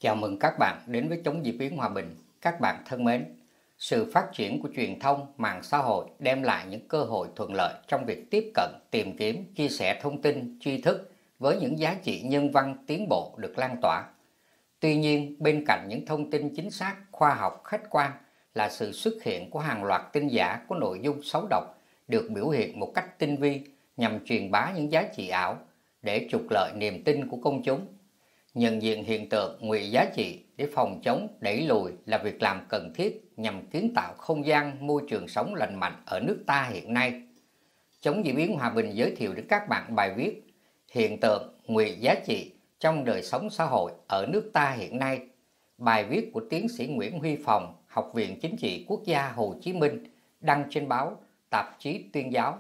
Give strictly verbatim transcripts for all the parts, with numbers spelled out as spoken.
Chào mừng các bạn đến với Chống Diễn biến Hòa bình. Các bạn thân mến, sự phát triển của truyền thông, mạng xã hội đem lại những cơ hội thuận lợi trong việc tiếp cận, tìm kiếm, chia sẻ thông tin, tri thức với những giá trị nhân văn tiến bộ được lan tỏa. Tuy nhiên, bên cạnh những thông tin chính xác, khoa học, khách quan là sự xuất hiện của hàng loạt tin giả có nội dung xấu độc được biểu hiện một cách tinh vi nhằm truyền bá những giá trị ảo để trục lợi niềm tin của công chúng. Nhận diện hiện tượng ngụy giá trị để phòng chống, đẩy lùi là việc làm cần thiết nhằm kiến tạo không gian, môi trường sống lành mạnh ở nước ta hiện nay. Chống Diễn biến Hòa bình giới thiệu đến các bạn bài viết Hiện tượng ngụy giá trị trong đời sống xã hội ở nước ta hiện nay. Bài viết của tiến sĩ Nguyễn Huy Phòng, Học viện Chính trị Quốc gia Hồ Chí Minh, đăng trên báo Tạp chí Tuyên giáo.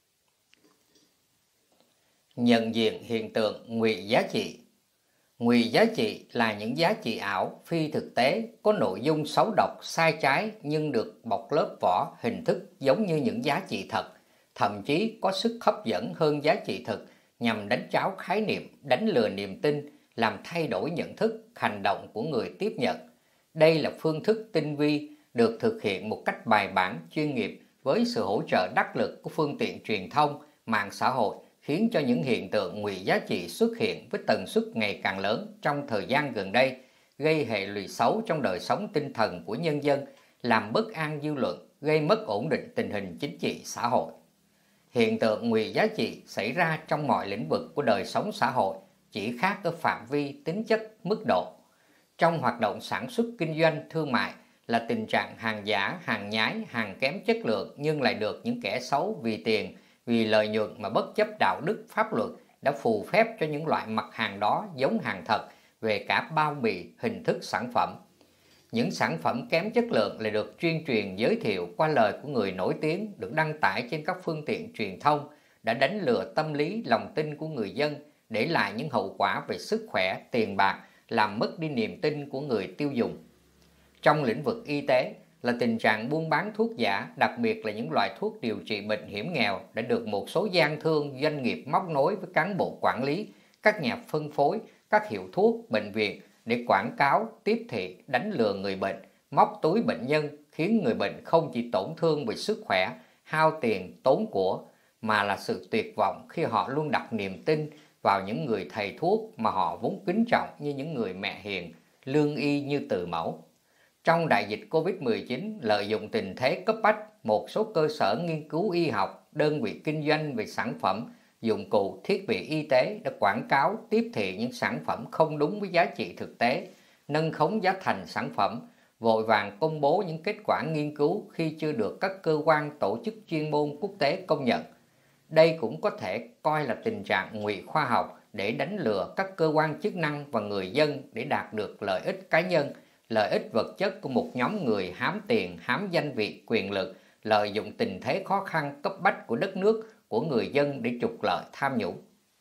Nhận diện hiện tượng ngụy giá trị. Ngụy giá trị là những giá trị ảo, phi thực tế, có nội dung xấu độc, sai trái nhưng được bọc lớp vỏ hình thức giống như những giá trị thật, thậm chí có sức hấp dẫn hơn giá trị thực nhằm đánh tráo khái niệm, đánh lừa niềm tin, làm thay đổi nhận thức, hành động của người tiếp nhận. Đây là phương thức tinh vi được thực hiện một cách bài bản, chuyên nghiệp với sự hỗ trợ đắc lực của phương tiện truyền thông, mạng xã hội, khiến cho những hiện tượng ngụy giá trị xuất hiện với tần suất ngày càng lớn trong thời gian gần đây, gây hệ lụy xấu trong đời sống tinh thần của nhân dân, làm bất an dư luận, gây mất ổn định tình hình chính trị xã hội. Hiện tượng ngụy giá trị xảy ra trong mọi lĩnh vực của đời sống xã hội, chỉ khác ở phạm vi, tính chất, mức độ. Trong hoạt động sản xuất kinh doanh thương mại là tình trạng hàng giả, hàng nhái, hàng kém chất lượng nhưng lại được những kẻ xấu vì tiền, vì lợi nhuận mà bất chấp đạo đức pháp luật đã phù phép cho những loại mặt hàng đó giống hàng thật về cả bao bì, hình thức sản phẩm. Những sản phẩm kém chất lượng lại được tuyên truyền giới thiệu qua lời của người nổi tiếng, được đăng tải trên các phương tiện truyền thông, đã đánh lừa tâm lý, lòng tin của người dân, để lại những hậu quả về sức khỏe, tiền bạc, làm mất đi niềm tin của người tiêu dùng. Trong lĩnh vực y tế là tình trạng buôn bán thuốc giả, đặc biệt là những loại thuốc điều trị bệnh hiểm nghèo đã được một số gian thương, doanh nghiệp móc nối với cán bộ quản lý, các nhà phân phối, các hiệu thuốc, bệnh viện để quảng cáo, tiếp thị, đánh lừa người bệnh, móc túi bệnh nhân, khiến người bệnh không chỉ tổn thương về sức khỏe, hao tiền, tốn của, mà là sự tuyệt vọng khi họ luôn đặt niềm tin vào những người thầy thuốc mà họ vốn kính trọng như những người mẹ hiền, lương y như từ mẫu. Trong đại dịch Covid mười chín, lợi dụng tình thế cấp bách, một số cơ sở nghiên cứu y học, đơn vị kinh doanh về sản phẩm, dụng cụ, thiết bị y tế đã quảng cáo, tiếp thị những sản phẩm không đúng với giá trị thực tế, nâng khống giá thành sản phẩm, vội vàng công bố những kết quả nghiên cứu khi chưa được các cơ quan tổ chức chuyên môn quốc tế công nhận. Đây cũng có thể coi là tình trạng ngụy khoa học để đánh lừa các cơ quan chức năng và người dân để đạt được lợi ích cá nhân, lợi ích vật chất của một nhóm người hám tiền, hám danh vị, quyền lực, lợi dụng tình thế khó khăn cấp bách của đất nước, của người dân để trục lợi tham nhũng.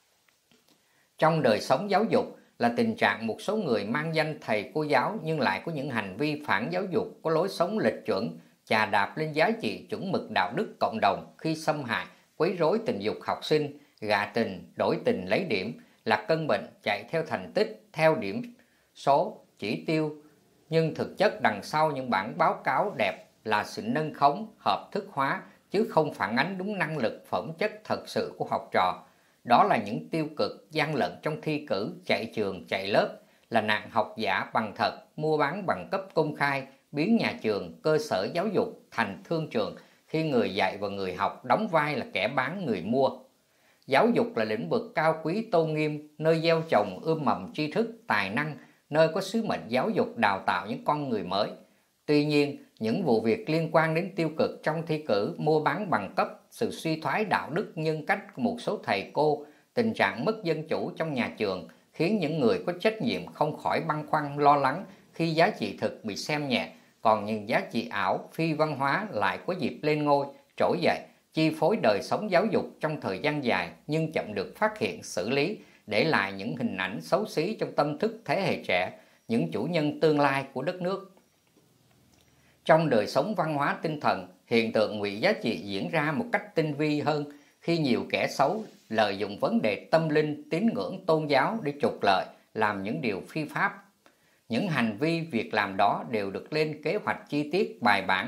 Trong đời sống giáo dục là tình trạng một số người mang danh thầy cô giáo nhưng lại có những hành vi phản giáo dục, có lối sống lệch chuẩn, chà đạp lên giá trị chuẩn mực đạo đức cộng đồng khi xâm hại, quấy rối tình dục học sinh, gạ tình, đổi tình lấy điểm, là cân bệnh chạy theo thành tích, theo điểm số, chỉ tiêu, nhưng thực chất đằng sau những bản báo cáo đẹp là sự nâng khống, hợp thức hóa, chứ không phản ánh đúng năng lực, phẩm chất thật sự của học trò. Đó là những tiêu cực, gian lận trong thi cử, chạy trường, chạy lớp, là nạn học giả bằng thật, mua bán bằng cấp công khai, biến nhà trường, cơ sở giáo dục thành thương trường khi người dạy và người học đóng vai là kẻ bán người mua. Giáo dục là lĩnh vực cao quý tôn nghiêm, nơi gieo trồng ươm mầm tri thức, tài năng, nơi có sứ mệnh giáo dục đào tạo những con người mới. Tuy nhiên, những vụ việc liên quan đến tiêu cực trong thi cử, mua bán bằng cấp, sự suy thoái đạo đức nhân cách của một số thầy cô, tình trạng mất dân chủ trong nhà trường khiến những người có trách nhiệm không khỏi băn khoăn lo lắng khi giá trị thực bị xem nhẹ, còn những giá trị ảo, phi văn hóa lại có dịp lên ngôi, trỗi dậy, chi phối đời sống giáo dục trong thời gian dài nhưng chậm được phát hiện, xử lý, để lại những hình ảnh xấu xí trong tâm thức thế hệ trẻ, những chủ nhân tương lai của đất nước. Trong đời sống văn hóa tinh thần, hiện tượng ngụy giá trị diễn ra một cách tinh vi hơn khi nhiều kẻ xấu lợi dụng vấn đề tâm linh, tín ngưỡng tôn giáo để trục lợi, làm những điều phi pháp. Những hành vi, việc làm đó đều được lên kế hoạch chi tiết bài bản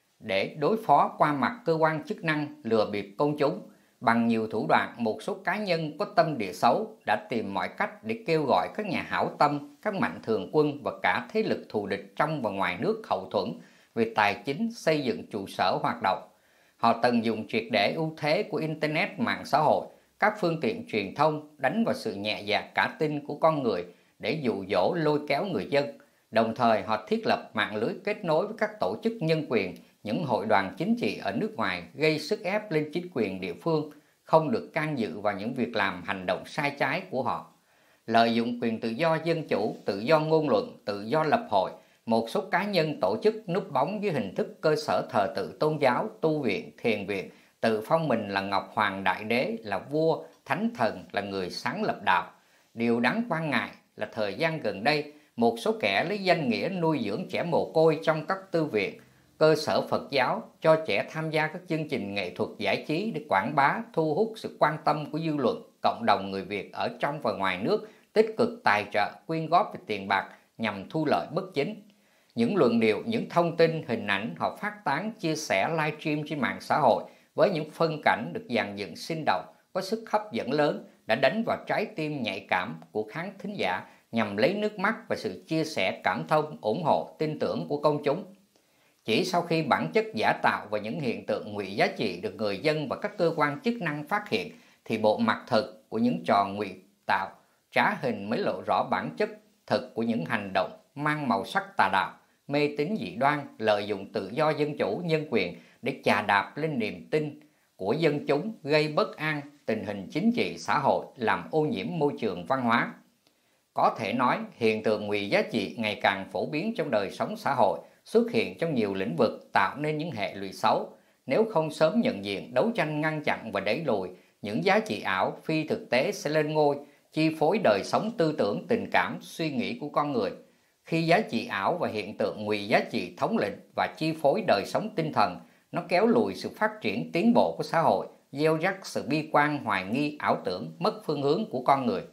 để đối phó qua mặt cơ quan chức năng, lừa bịp công chúng. Bằng nhiều thủ đoạn, một số cá nhân có tâm địa xấu đã tìm mọi cách để kêu gọi các nhà hảo tâm, các mạnh thường quân và cả thế lực thù địch trong và ngoài nước hậu thuẫn về tài chính, xây dựng trụ sở hoạt động. Họ tận dụng triệt để ưu thế của Internet, mạng xã hội, các phương tiện truyền thông đánh vào sự nhẹ dạ cả tin của con người để dụ dỗ lôi kéo người dân. Đồng thời họ thiết lập mạng lưới kết nối với các tổ chức nhân quyền, những hội đoàn chính trị ở nước ngoài, gây sức ép lên chính quyền địa phương không được can dự vào những việc làm, hành động sai trái của họ. Lợi dụng quyền tự do dân chủ, tự do ngôn luận, tự do lập hội, một số cá nhân tổ chức núp bóng dưới hình thức cơ sở thờ tự tôn giáo, tu viện, thiền viện, tự phong mình là Ngọc Hoàng Đại Đế, là vua, thánh thần, là người sáng lập đạo. Điều đáng quan ngại là thời gian gần đây, một số kẻ lấy danh nghĩa nuôi dưỡng trẻ mồ côi trong các tư viện, cơ sở Phật giáo, cho trẻ tham gia các chương trình nghệ thuật giải trí để quảng bá, thu hút sự quan tâm của dư luận. Cộng đồng người Việt ở trong và ngoài nước tích cực tài trợ, quyên góp về tiền bạc nhằm thu lợi bất chính. Những luận điệu, những thông tin, hình ảnh họ phát tán, chia sẻ, livestream trên mạng xã hội với những phân cảnh được dàn dựng sinh động, có sức hấp dẫn lớn, đã đánh vào trái tim nhạy cảm của khán thính giả nhằm lấy nước mắt và sự chia sẻ, cảm thông, ủng hộ, tin tưởng của công chúng. Chỉ sau khi bản chất giả tạo và những hiện tượng ngụy giá trị được người dân và các cơ quan chức năng phát hiện, thì bộ mặt thực của những trò ngụy tạo, trá hình mới lộ rõ bản chất thực của những hành động mang màu sắc tà đạo, mê tín dị đoan, lợi dụng tự do dân chủ, nhân quyền để chà đạp lên niềm tin của dân chúng, gây bất an tình hình chính trị xã hội, làm ô nhiễm môi trường văn hóa. Có thể nói, hiện tượng ngụy giá trị ngày càng phổ biến trong đời sống xã hội, xuất hiện trong nhiều lĩnh vực, tạo nên những hệ lụy xấu. Nếu không sớm nhận diện, đấu tranh ngăn chặn và đẩy lùi, những giá trị ảo, phi thực tế sẽ lên ngôi, chi phối đời sống tư tưởng, tình cảm, suy nghĩ của con người. Khi giá trị ảo và hiện tượng ngụy giá trị thống lĩnh và chi phối đời sống tinh thần, nó kéo lùi sự phát triển tiến bộ của xã hội, gieo rắc sự bi quan, hoài nghi, ảo tưởng, mất phương hướng của con người.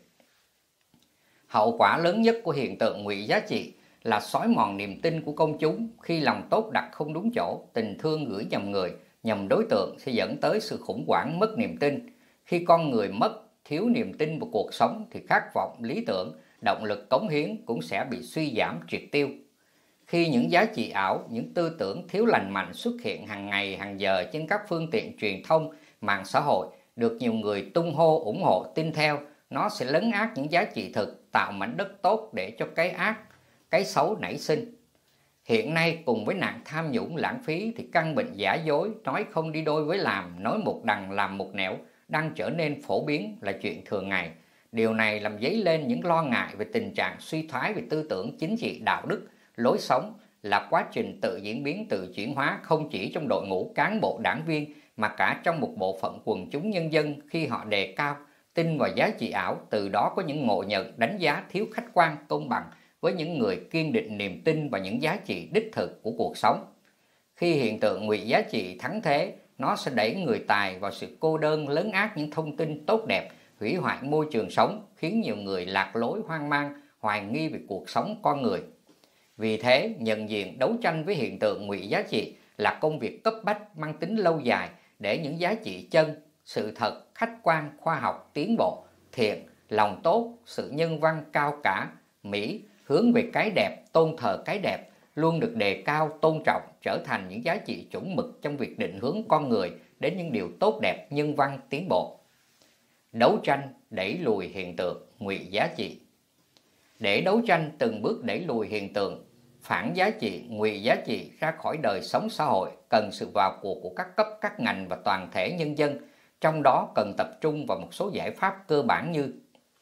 Hậu quả lớn nhất của hiện tượng ngụy giá trị là xói mòn niềm tin của công chúng. Khi lòng tốt đặt không đúng chỗ, tình thương gửi nhầm người, nhầm đối tượng sẽ dẫn tới sự khủng hoảng, mất niềm tin. Khi con người mất, thiếu niềm tin vào cuộc sống thì khát vọng, lý tưởng, động lực cống hiến cũng sẽ bị suy giảm triệt tiêu. Khi những giá trị ảo, những tư tưởng thiếu lành mạnh xuất hiện hàng ngày, hàng giờ trên các phương tiện truyền thông, mạng xã hội, được nhiều người tung hô, ủng hộ, tin theo, nó sẽ lấn át những giá trị thực, tạo mảnh đất tốt để cho cái ác, cái xấu nảy sinh. Hiện nay cùng với nạn tham nhũng lãng phí thì căn bệnh giả dối, nói không đi đôi với làm, nói một đằng làm một nẻo đang trở nên phổ biến, là chuyện thường ngày. Điều này làm dấy lên những lo ngại về tình trạng suy thoái về tư tưởng chính trị, đạo đức, lối sống, là quá trình tự diễn biến, tự chuyển hóa không chỉ trong đội ngũ cán bộ đảng viên mà cả trong một bộ phận quần chúng nhân dân khi họ đề cao, tin vào giá trị ảo, từ đó có những ngộ nhận, đánh giá thiếu khách quan, công bằng với những người kiên định niềm tin vào những giá trị đích thực của cuộc sống. Khi hiện tượng ngụy giá trị thắng thế, nó sẽ đẩy người tài vào sự cô đơn, lấn át những thông tin tốt đẹp, hủy hoại môi trường sống, khiến nhiều người lạc lối, hoang mang, hoài nghi về cuộc sống con người. Vì thế, nhận diện, đấu tranh với hiện tượng ngụy giá trị là công việc cấp bách, mang tính lâu dài để những giá trị chân, sự thật, khách quan, khoa học, tiến bộ, thiện, lòng tốt, sự nhân văn cao cả, mỹ, hướng về cái đẹp, tôn thờ cái đẹp, luôn được đề cao, tôn trọng, trở thành những giá trị chuẩn mực trong việc định hướng con người đến những điều tốt đẹp, nhân văn, tiến bộ. Đấu tranh đẩy lùi hiện tượng ngụy giá trị. Để đấu tranh từng bước đẩy lùi hiện tượng phản giá trị, ngụy giá trị ra khỏi đời sống xã hội, cần sự vào cuộc của các cấp, các ngành và toàn thể nhân dân. Trong đó cần tập trung vào một số giải pháp cơ bản như: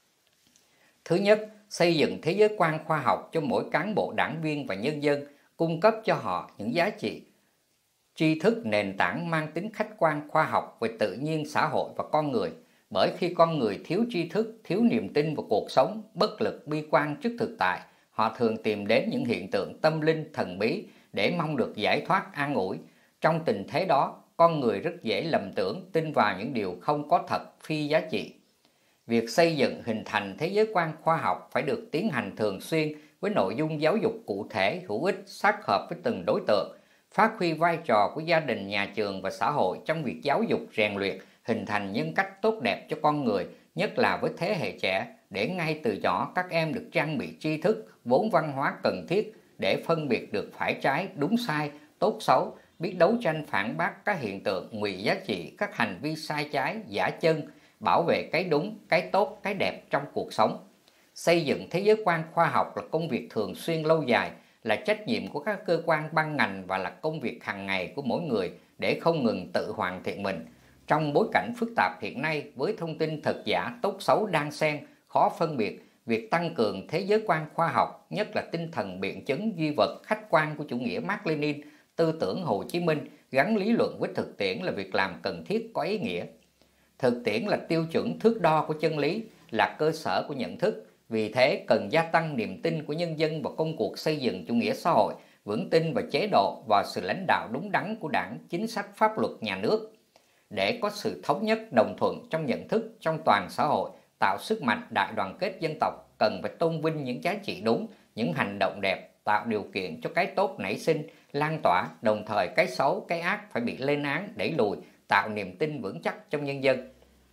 thứ nhất, xây dựng thế giới quan khoa học cho mỗi cán bộ đảng viên và nhân dân, cung cấp cho họ những giá trị tri thức nền tảng mang tính khách quan khoa học về tự nhiên, xã hội và con người. Bởi khi con người thiếu tri thức, thiếu niềm tin vào cuộc sống, bất lực, bi quan trước thực tại, họ thường tìm đến những hiện tượng tâm linh, thần bí để mong được giải thoát, an ủi. Trong tình thế đó, con người rất dễ lầm tưởng, tin vào những điều không có thật, phi giá trị. Việc xây dựng, hình thành thế giới quan khoa học phải được tiến hành thường xuyên với nội dung giáo dục cụ thể, hữu ích, sát hợp với từng đối tượng, phát huy vai trò của gia đình, nhà trường và xã hội trong việc giáo dục, rèn luyện, hình thành nhân cách tốt đẹp cho con người, nhất là với thế hệ trẻ, để ngay từ nhỏ các em được trang bị tri thức, vốn văn hóa cần thiết để phân biệt được phải trái, đúng sai, tốt xấu, biết đấu tranh phản bác các hiện tượng ngụy giá trị, các hành vi sai trái, giả chân, bảo vệ cái đúng, cái tốt, cái đẹp trong cuộc sống. Xây dựng thế giới quan khoa học là công việc thường xuyên lâu dài, là trách nhiệm của các cơ quan ban ngành và là công việc hàng ngày của mỗi người để không ngừng tự hoàn thiện mình. Trong bối cảnh phức tạp hiện nay với thông tin thật giả, tốt xấu đan xen, khó phân biệt, việc tăng cường thế giới quan khoa học, nhất là tinh thần biện chứng duy vật khách quan của chủ nghĩa Mác Lênin, tư tưởng Hồ Chí Minh gắn lý luận với thực tiễn là việc làm cần thiết có ý nghĩa. Thực tiễn là tiêu chuẩn thước đo của chân lý, là cơ sở của nhận thức. Vì thế cần gia tăng niềm tin của nhân dân vào công cuộc xây dựng chủ nghĩa xã hội, vững tin vào chế độ và sự lãnh đạo đúng đắn của Đảng, chính sách pháp luật nhà nước. Để có sự thống nhất đồng thuận trong nhận thức trong toàn xã hội, tạo sức mạnh đại đoàn kết dân tộc, cần phải tôn vinh những giá trị đúng, những hành động đẹp, tạo điều kiện cho cái tốt nảy sinh, lan tỏa, đồng thời cái xấu, cái ác phải bị lên án, đẩy lùi, tạo niềm tin vững chắc trong nhân dân.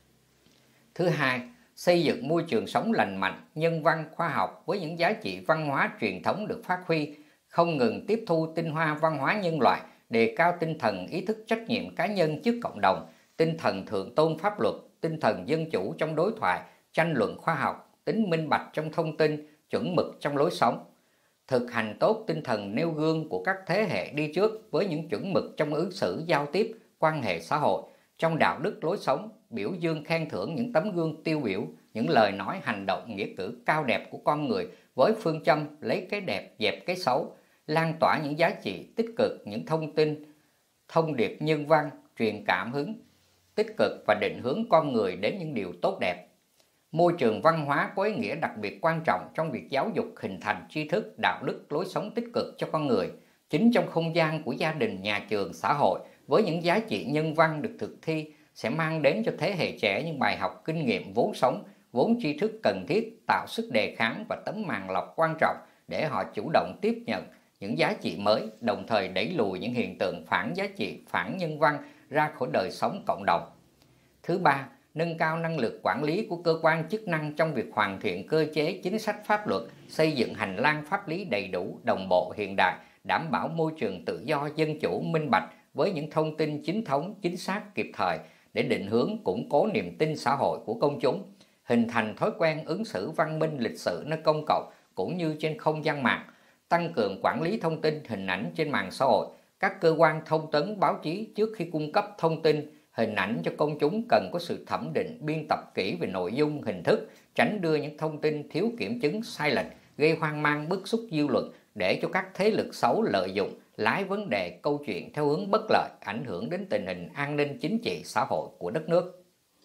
Thứ hai, xây dựng môi trường sống lành mạnh, nhân văn, khoa học với những giá trị văn hóa truyền thống được phát huy, không ngừng tiếp thu tinh hoa văn hóa nhân loại, đề cao tinh thần ý thức trách nhiệm cá nhân trước cộng đồng, tinh thần thượng tôn pháp luật, tinh thần dân chủ trong đối thoại, tranh luận khoa học, tính minh bạch trong thông tin, chuẩn mực trong lối sống. Thực hành tốt tinh thần nêu gương của các thế hệ đi trước với những chuẩn mực trong ứng xử giao tiếp, quan hệ xã hội, trong đạo đức lối sống, biểu dương khen thưởng những tấm gương tiêu biểu, những lời nói hành động nghĩa cử cao đẹp của con người với phương châm lấy cái đẹp dẹp cái xấu, lan tỏa những giá trị tích cực, những thông tin, thông điệp nhân văn, truyền cảm hứng tích cực và định hướng con người đến những điều tốt đẹp. Môi trường văn hóa có ý nghĩa đặc biệt quan trọng trong việc giáo dục hình thành tri thức, đạo đức, lối sống tích cực cho con người. Chính trong không gian của gia đình, nhà trường, xã hội với những giá trị nhân văn được thực thi sẽ mang đến cho thế hệ trẻ những bài học kinh nghiệm vốn sống, vốn tri thức cần thiết, tạo sức đề kháng và tấm màng lọc quan trọng để họ chủ động tiếp nhận những giá trị mới, đồng thời đẩy lùi những hiện tượng phản giá trị, phản nhân văn ra khỏi đời sống cộng đồng. Thứ ba, nâng cao năng lực quản lý của cơ quan chức năng trong việc hoàn thiện cơ chế chính sách pháp luật, xây dựng hành lang pháp lý đầy đủ, đồng bộ, hiện đại, đảm bảo môi trường tự do, dân chủ, minh bạch với những thông tin chính thống, chính xác, kịp thời để định hướng, củng cố niềm tin xã hội của công chúng, hình thành thói quen ứng xử văn minh lịch sự nơi công cộng cũng như trên không gian mạng, tăng cường quản lý thông tin, hình ảnh trên mạng xã hội. Các cơ quan thông tấn, báo chí trước khi cung cấp thông tin, hình ảnh cho công chúng cần có sự thẩm định, biên tập kỹ về nội dung, hình thức, tránh đưa những thông tin thiếu kiểm chứng, sai lệch, gây hoang mang, bức xúc dư luận để cho các thế lực xấu lợi dụng, lái vấn đề, câu chuyện theo hướng bất lợi, ảnh hưởng đến tình hình an ninh chính trị xã hội của đất nước.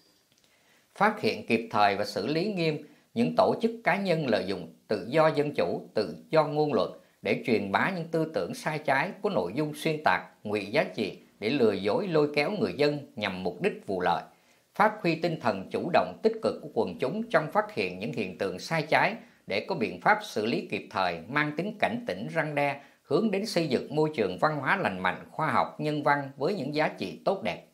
Phát hiện kịp thời và xử lý nghiêm những tổ chức cá nhân lợi dụng tự do dân chủ, tự do ngôn luận để truyền bá những tư tưởng sai trái có nội dung xuyên tạc, ngụy giá trị để lừa dối lôi kéo người dân nhằm mục đích vụ lợi. Phát huy tinh thần chủ động tích cực của quần chúng trong phát hiện những hiện tượng sai trái để có biện pháp xử lý kịp thời, mang tính cảnh tỉnh răn đe, hướng đến xây dựng môi trường văn hóa lành mạnh, khoa học, nhân văn với những giá trị tốt đẹp.